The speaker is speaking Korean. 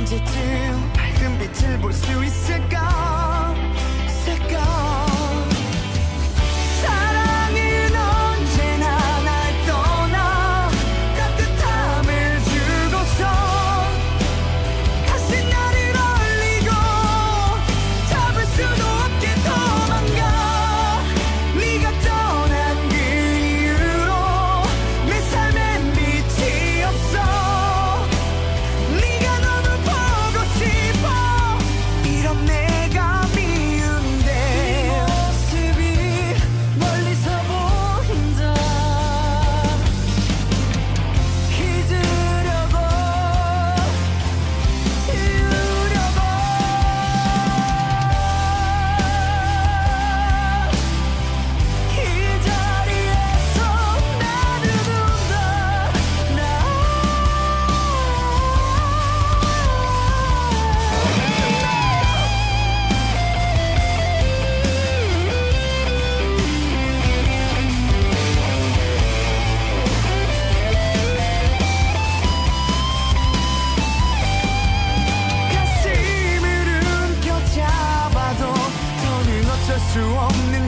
언제쯤 밝은 빛을 볼 수 있을까 사랑은 언제나 날 떠나 따뜻함을 주고서 다시 나를 얼리고 잡을 수도 없게 도망가 네가 떠난 그 이후로 내 삶엔 빛이 없어 네가 너무 보고 싶어 이런 내가 미운데 네 모습이 멀리서 보인다 잊으려고 지우려고 이 자리에서 나를 둔다 가슴을 움켜잡아도 더는 어쩔 수 없는